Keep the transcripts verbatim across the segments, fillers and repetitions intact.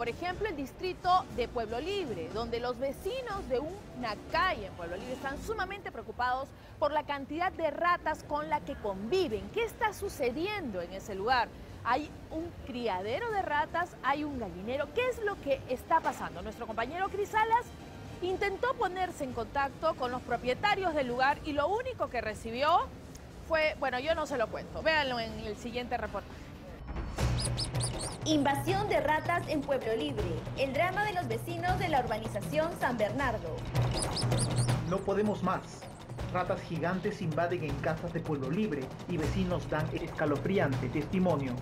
Por ejemplo, el distrito de Pueblo Libre, donde los vecinos de una calle en Pueblo Libre están sumamente preocupados por la cantidad de ratas con la que conviven. ¿Qué está sucediendo en ese lugar? Hay un criadero de ratas, hay un gallinero. ¿Qué es lo que está pasando? Nuestro compañero Cris Salas intentó ponerse en contacto con los propietarios del lugar y lo único que recibió fue, bueno, yo no se lo cuento. Véanlo en el siguiente reportaje. Invasión de ratas en Pueblo Libre. El drama de los vecinos de la urbanización San Bernardo. No podemos más. Ratas gigantes invaden en casas de Pueblo Libre y vecinos dan escalofriante testimonio.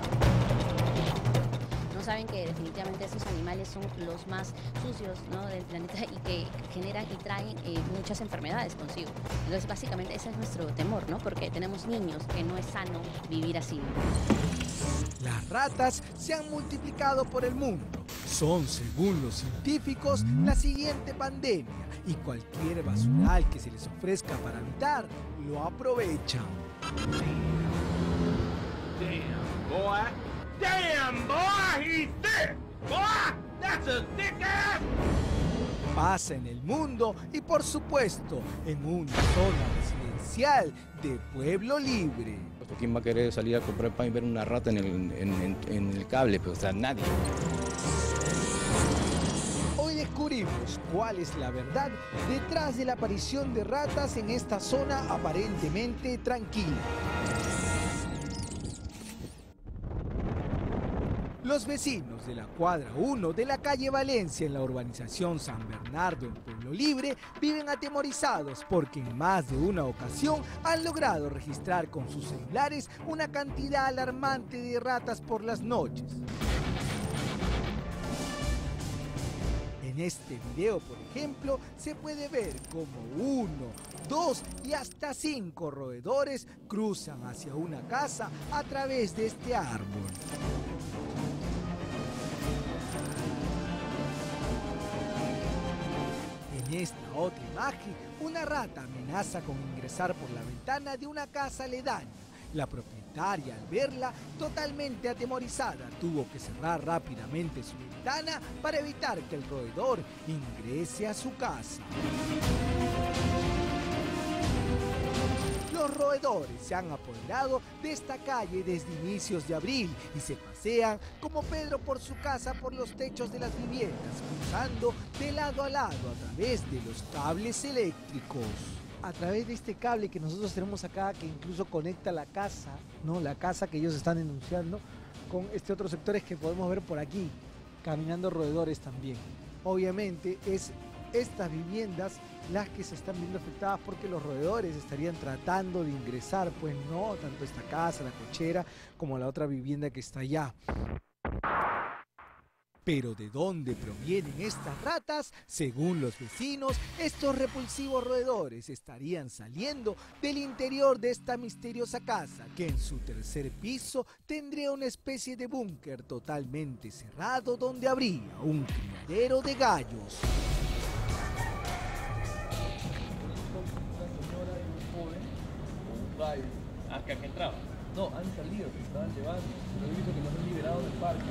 No saben que definitivamente esos animales son los más sucios, ¿no?, del planeta y que generan y traen eh, muchas enfermedades consigo. Entonces, básicamente, ese es nuestro temor, ¿no? Porque tenemos niños que no es sano vivir así. Las ratas se han multiplicado por el mundo. Son, según los científicos, la siguiente pandemia y cualquier basural que se les ofrezca para habitar, lo aprovechan. Damn, boy. Damn, boy, he's thick. Boy, that's a thick ass. Pasa en el mundo y, por supuesto, en una zona residencial de Pueblo Libre. ¿Quién va a querer salir a comprar pan y ver una rata en el, en, en, en el cable? Pues, o sea, nadie. Hoy descubrimos cuál es la verdad detrás de la aparición de ratas en esta zona aparentemente tranquila. Los vecinos de la cuadra uno de la calle Valencia en la urbanización San Bernardo en Pueblo Libre viven atemorizados porque en más de una ocasión han logrado registrar con sus celulares una cantidad alarmante de ratas por las noches. En este video, por ejemplo, se puede ver como uno, dos y hasta cinco roedores cruzan hacia una casa a través de este árbol. En esta otra imagen, una rata amenaza con ingresar por la ventana de una casa aledaña. La propietaria, al verla totalmente atemorizada, tuvo que cerrar rápidamente su ventana para evitar que el roedor ingrese a su casa. Los roedores se han apoderado de esta calle desde inicios de abril y se pasean como Pedro por su casa por los techos de las viviendas, cruzando de lado a lado a través de los cables eléctricos. A través de este cable que nosotros tenemos acá, que incluso conecta la casa, ¿no?, la casa que ellos están denunciando, con este otro sectores que podemos ver por aquí, caminando roedores también. Obviamente es estas viviendas las que se están viendo afectadas porque los roedores estarían tratando de ingresar, pues no, tanto esta casa, la cochera, como la otra vivienda que está allá. Pero ¿de dónde provienen estas ratas? Según los vecinos, estos repulsivos roedores estarían saliendo del interior de esta misteriosa casa, que en su tercer piso tendría una especie de búnker totalmente cerrado donde habría un criadero de gallos. ¿Acá que entraba? No, han salido, se estaban llevando. Pero he visto que los han liberado del parque.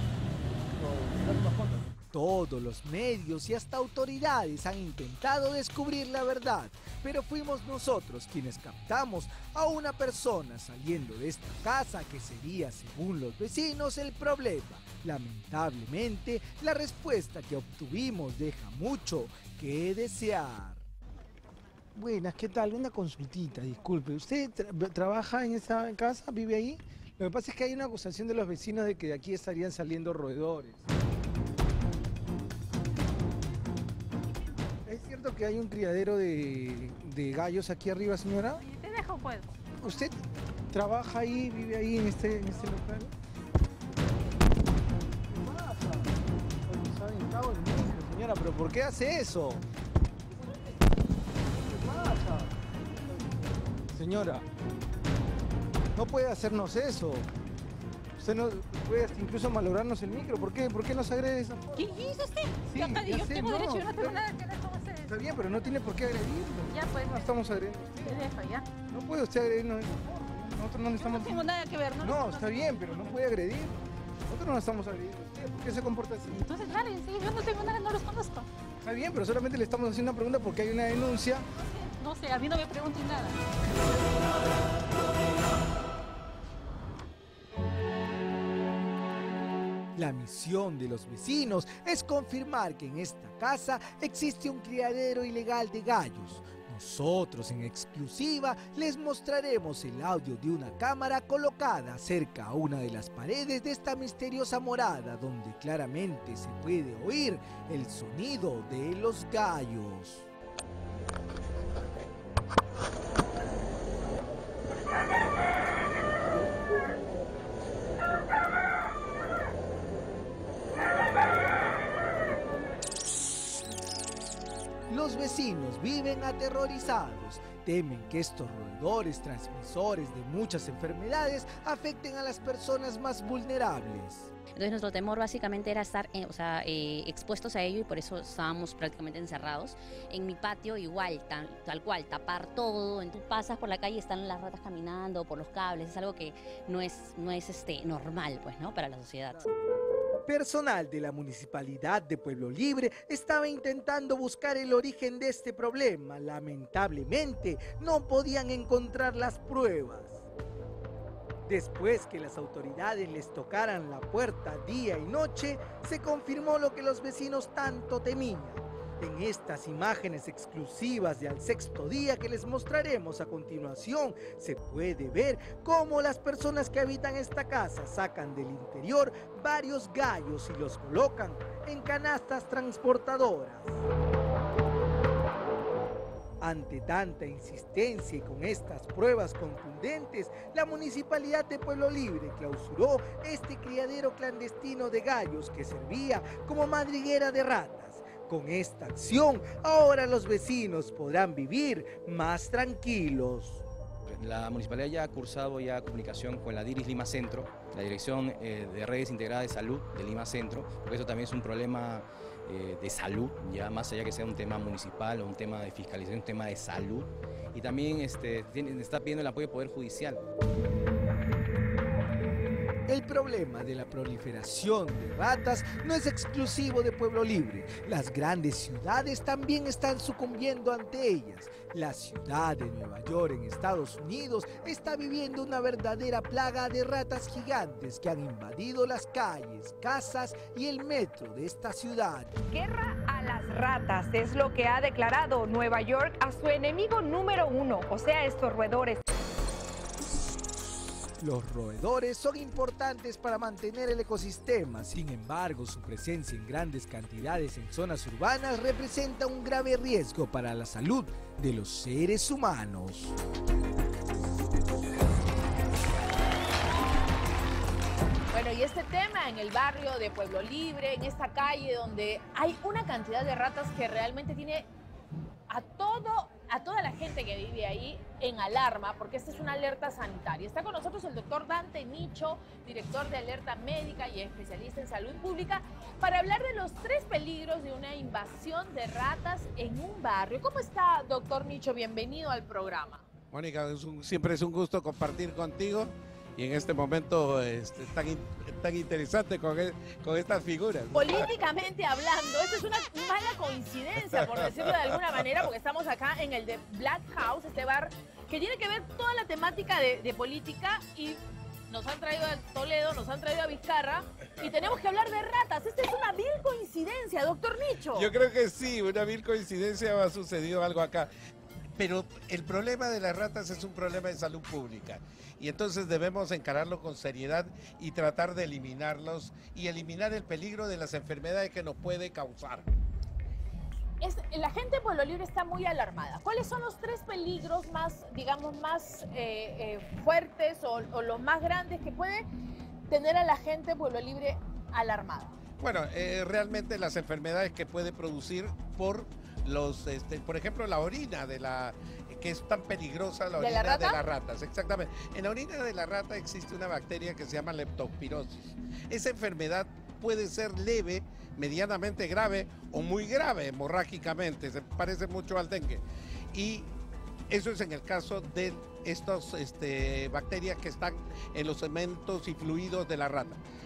Todos los medios y hasta autoridades han intentado descubrir la verdad, pero fuimos nosotros quienes captamos a una persona saliendo de esta casa que sería, según los vecinos, el problema. Lamentablemente, la respuesta que obtuvimos deja mucho que desear. Buenas, ¿qué tal? Una consultita, disculpe. ¿Usted tra trabaja en esta casa? ¿Vive ahí? Lo que pasa es que hay una acusación de los vecinos de que de aquí estarían saliendo roedores. ¿Es cierto que hay un criadero de, de gallos aquí arriba, señora? Sí, te dejo, pues. ¿Usted trabaja ahí, vive ahí en este, en este local? ¿Qué pasa? Oye, ¿saben? Cago en mí, señora, ¿pero por qué hace eso? Señora, no puede hacernos eso. Usted no puede incluso malograrnos el micro. ¿Por qué? ¿Por qué nos agrede de esa forma? ¿Qué hizo usted? Sí, yo ya yo sé, tengo no, derecho, yo no tengo pero- nada que ver con usted. Está bien, pero no tiene por qué agredirnos. Ya, pues. No estamos agrediendo. Te dejo, ya. No puede usted agredirnos de esa forma. Nosotros no le Yo estamos... no tengo nada que ver, ¿no? No, está bien, pero no puede agredir. Nosotros no estamos agrediendo. ¿Por qué se comporta así? Entonces, dale, sí, yo no tengo nada, no los conozco. Está bien, pero solamente le estamos haciendo una pregunta porque hay una denuncia. No sé, a mí no me pregunten nada. La misión de los vecinos es confirmar que en esta casa existe un criadero ilegal de gallos. Nosotros en exclusiva les mostraremos el audio de una cámara colocada cerca a una de las paredes de esta misteriosa morada donde claramente se puede oír el sonido de los gallos. Los vecinos viven aterrorizados, temen que estos roedores transmisores de muchas enfermedades afecten a las personas más vulnerables. Entonces nuestro temor básicamente era estar eh, o sea, eh, expuestos a ello y por eso estábamos prácticamente encerrados. En mi patio igual, tal, tal cual, tapar todo. En tú pasas por la calle y están las ratas caminando por los cables. Es algo que no es, no es este, normal, pues, ¿no? Para la sociedad. Personal de la Municipalidad de Pueblo Libre estaba intentando buscar el origen de este problema. Lamentablemente, no podían encontrar las pruebas. Después que las autoridades les tocaran la puerta día y noche, se confirmó lo que los vecinos tanto temían. En estas imágenes exclusivas de Al Sexto Día que les mostraremos a continuación, se puede ver cómo las personas que habitan esta casa sacan del interior varios gallos y los colocan en canastas transportadoras. Ante tanta insistencia y con estas pruebas contundentes, la Municipalidad de Pueblo Libre clausuró este criadero clandestino de gallos que servía como madriguera de ratas. Con esta acción, ahora los vecinos podrán vivir más tranquilos. La Municipalidad ya ha cursado ya comunicación con la DIRIS Lima Centro, la Dirección eh, de Redes Integradas de Salud de Lima Centro, porque eso también es un problema eh, de salud, ya más allá que sea un tema municipal o un tema de fiscalización, un tema de salud. Y también este, tiene, está pidiendo el apoyo del Poder Judicial. El problema de la proliferación de ratas no es exclusivo de Pueblo Libre. Las grandes ciudades también están sucumbiendo ante ellas. La ciudad de Nueva York en Estados Unidos está viviendo una verdadera plaga de ratas gigantes que han invadido las calles, casas y el metro de esta ciudad. Guerra a las ratas es lo que ha declarado Nueva York a su enemigo número uno, o sea, estos roedores. Los roedores son importantes para mantener el ecosistema, sin embargo, su presencia en grandes cantidades en zonas urbanas representa un grave riesgo para la salud de los seres humanos. Bueno, y este tema en el barrio de Pueblo Libre, en esta calle donde hay una cantidad de ratas que realmente tiene a todo, a toda la gente que vive ahí en alarma, porque esta es una alerta sanitaria. Está con nosotros el doctor Dante Nicho, director de Alerta Médica y especialista en salud pública, para hablar de los tres peligros de una invasión de ratas en un barrio. ¿Cómo está, doctor Nicho? Bienvenido al programa. Mónica, es un, siempre es un gusto compartir contigo y en este momento este, tan, tan interesante con, con estas figuras. Políticamente hablando, esto es una mala coincidencia, por decirlo de alguna manera, porque estamos acá en el de Black House, este bar que tiene que ver toda la temática de, de política, y nos han traído a Toledo, nos han traído a Vizcarra y tenemos que hablar de ratas. Esta es una vil coincidencia, doctor Nicho. Yo creo que sí, una vil coincidencia ha sucedido algo acá. Pero el problema de las ratas es un problema de salud pública y entonces debemos encararlo con seriedad y tratar de eliminarlos y eliminar el peligro de las enfermedades que nos puede causar. Es, la gente de Pueblo Libre está muy alarmada. ¿Cuáles son los tres peligros más, digamos, más eh, eh, fuertes o, o los más grandes que puede tener a la gente de Pueblo Libre alarmada? Bueno, eh, realmente las enfermedades que puede producir por los, este, por ejemplo, la orina de la, que es tan peligrosa, la orina ¿De, la de las ratas, exactamente. En la orina de la rata existe una bacteria que se llama leptospirosis. Esa enfermedad puede ser leve, medianamente grave o muy grave hemorrágicamente, se parece mucho al dengue. Y eso es en el caso de estas este, bacterias que están en los cementos y fluidos de la rata.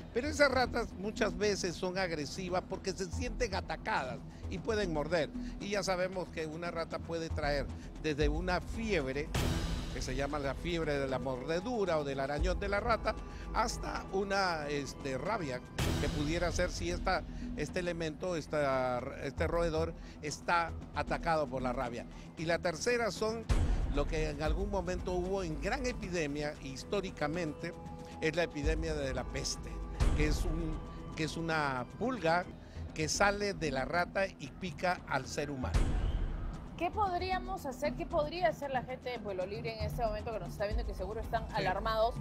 Pero esas ratas muchas veces son agresivas porque se sienten atacadas y pueden morder. Y ya sabemos que una rata puede traer desde una fiebre, que se llama la fiebre de la mordedura o del arañón de la rata, hasta una este, rabia, que pudiera ser si esta, este elemento, esta, este roedor, está atacado por la rabia. Y la tercera son lo que en algún momento hubo en gran epidemia, históricamente, es la epidemia de la peste, que es, un, que es una pulga que sale de la rata y pica al ser humano. ¿Qué podríamos hacer, qué podría hacer la gente de Pueblo Libre en este momento que nos está viendo, que seguro están sí. alarmados,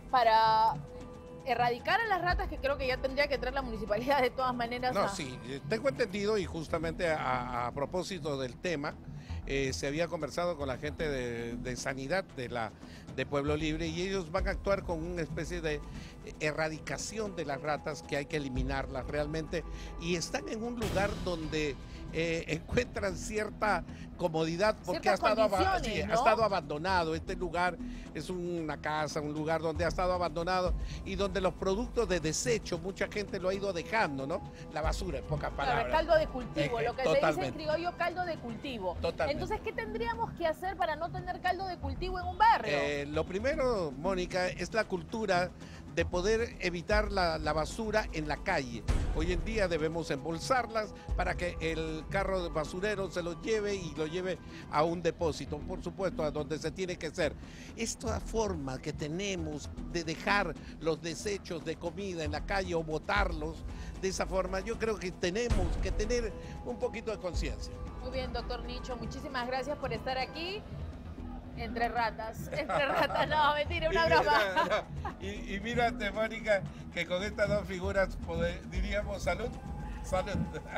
para erradicar a las ratas, que creo que ya tendría que traer la municipalidad de todas maneras? No, a... sí, tengo entendido, y justamente a, a propósito del tema, eh, se había conversado con la gente de, de sanidad de, la, de Pueblo Libre, y ellos van a actuar con una especie de erradicación de las ratas, que hay que eliminarlas realmente, y están en un lugar donde eh, encuentran cierta comodidad porque ha estado, sí, ¿no? ha estado abandonado. Este lugar es una casa, un lugar donde ha estado abandonado y donde los productos de desecho, mucha gente lo ha ido dejando, ¿no? La basura, en pocas palabras. Claro, caldo de cultivo, eh, lo que totalmente. se dice en criollo, caldo de cultivo. Totalmente. Entonces, ¿qué tendríamos que hacer para no tener caldo de cultivo en un barrio? Eh, lo primero, Mónica, es la cultura de poder evitar la, la basura en la calle. Hoy en día debemos embolsarlas para que el carro de basurero se los lleve y lo lleve a un depósito, por supuesto, a donde se tiene que ser. Esta forma que tenemos de dejar los desechos de comida en la calle o botarlos de esa forma, yo creo que tenemos que tener un poquito de conciencia. Muy bien, doctor Nicho, muchísimas gracias por estar aquí. Entre ratas, entre ratas, no, mentira, una broma. No, no. Y, y mírate, Mónica, que con estas dos figuras poder, diríamos salud, salud.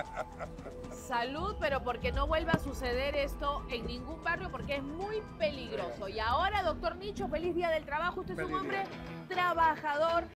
Salud, pero porque no vuelva a suceder esto en ningún barrio, porque es muy peligroso. Y ahora, doctor Nicho, feliz día del trabajo. Usted es un hombre trabajador.